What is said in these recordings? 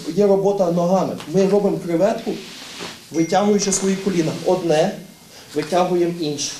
є робота ногами. Ми робимо креветку, витягуючи свої коліна. Одне, витягуємо інше.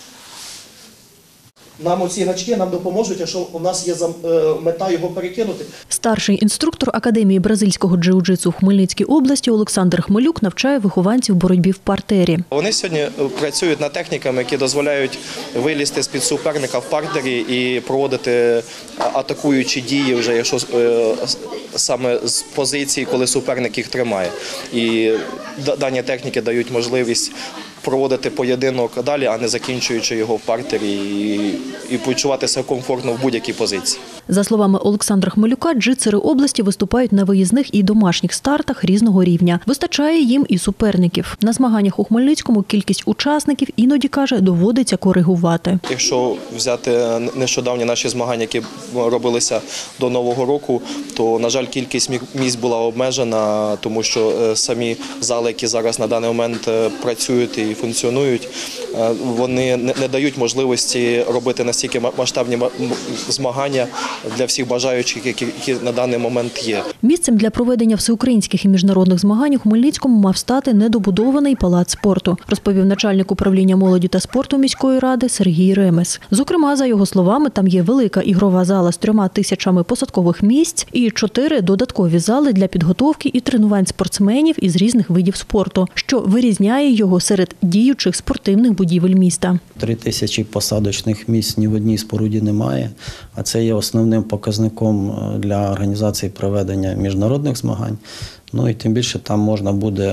Нам оці гачки нам допоможуть, якщо у нас є мета його перекинути. Старший інструктор Академії бразильського джиу-джитсу в Хмельницькій області Олександр Хмелюк навчає вихованців боротьбі в партері. Вони сьогодні працюють над техніками, які дозволяють вилізти з-під суперника в партері і проводити атакуючі дії, вже якщо саме з позиції, коли суперник їх тримає. І дані техніки дають можливість проводити поєдинок далі, а не закінчуючи його в партері і почуватися комфортно в будь-якій позиції. За словами Олександра Хмелюка, джитсери області виступають на виїзних і домашніх стартах різного рівня. Вистачає їм і суперників. На змаганнях у Хмельницькому кількість учасників іноді, каже, доводиться коригувати. Якщо взяти нещодавні наші змагання, які робилися до Нового року, то, на жаль, кількість місць була обмежена, тому що самі зали, які зараз на даний момент працюють і функціонують, вони не дають можливості робити настільки масштабні змагання для всіх бажаючих, які на даний момент є. Місцем для проведення всеукраїнських і міжнародних змагань у Хмельницькому мав стати недобудований палац спорту, розповів начальник управління молоді та спорту міської ради Сергій Ремес. Зокрема, за його словами, там є велика ігрова зала з 3000 посадкових місць і 4 додаткові зали для підготовки і тренувань спортсменів із різних видів спорту, що вирізняє його серед діючих спортивних будівель міста. 3000 посадочних місць ні в одній споруді немає, а це є основним показником для організації проведення міжнародних змагань. Ну і тим більше там можна буде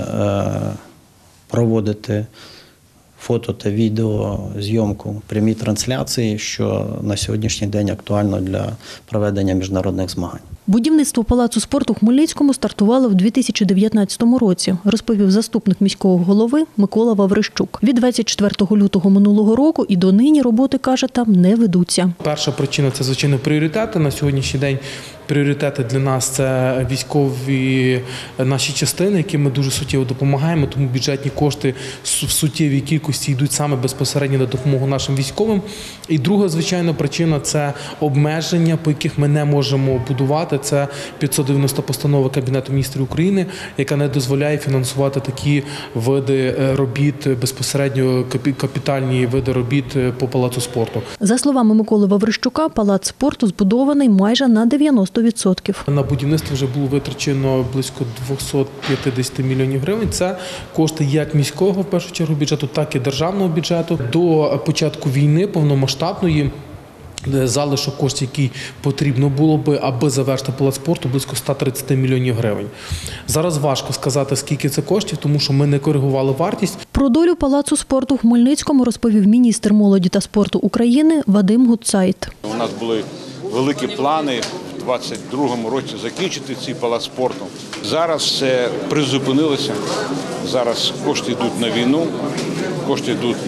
проводити фото та відео, зйомку, прямі трансляції, що на сьогоднішній день актуально для проведення міжнародних змагань. Будівництво палацу спорту у Хмельницькому стартувало в 2019 році, розповів заступник міського голови Микола Ваврищук. Від 24 лютого минулого року і донині роботи, каже, там не ведуться. Перша причина – це, звичайно, пріоритети. На сьогоднішній день пріоритети для нас – це військові наші частини, яким ми дуже суттєво допомагаємо, тому бюджетні кошти в суттєвій кількості йдуть саме безпосередньо на допомогу нашим військовим. І друга, звичайно, причина – це обмеження, по яких ми не можемо будувати. Це 590 постанова Кабінету міністрів України, яка не дозволяє фінансувати такі види робіт, безпосередньо капітальні види робіт по палацу спорту. За словами Миколи Ваврищука, палац спорту збудований майже на 90%. На будівництво вже було витрачено близько 250 мільйонів гривень. Це кошти як міського, в першу чергу, бюджету, так і державного бюджету. До початку війни повномасштабної залишок коштів, який потрібно було би, аби завершити палац спорту, близько 130 мільйонів гривень. Зараз важко сказати, скільки це коштів, тому що ми не коригували вартість. Про долю палацу спорту в Хмельницькому розповів міністр молоді та спорту України Вадим Гутцайт. У нас були великі плани в 2022 році закінчити цей палац спорту. Зараз це призупинилося. Зараз кошти йдуть на війну. Кошти йдуть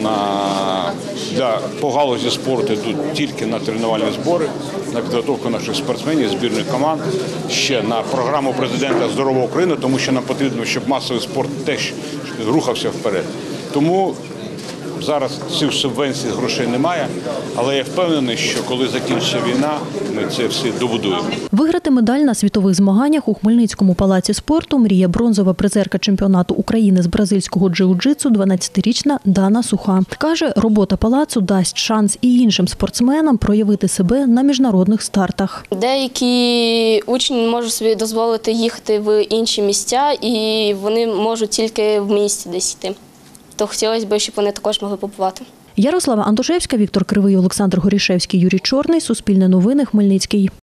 по галузі спорту йдуть тільки на тренувальні збори, на підготовку наших спортсменів, збірних команд, ще на програму президента «Здорова Україна», тому що нам потрібно, щоб масовий спорт теж рухався вперед. Тому зараз цих субвенцій, грошей немає, але я впевнений, що коли закінчиться війна, ми це все добудуємо. Виграти медаль на світових змаганнях у Хмельницькому палаці спорту мріє бронзова призерка чемпіонату України з бразильського джиу-джитсу 12-річна Дана Суха. Каже, робота палацу дасть шанс і іншим спортсменам проявити себе на міжнародних стартах. Деякі учні можуть собі дозволити їхати в інші місця, і вони можуть тільки в місті десь йти. То хотілося б, щоб вони також могли побувати. Ярослава Антошевська, Віктор Кривий, Олександр Горішевський, Юрій Чорний. Суспільне новини, Хмельницький.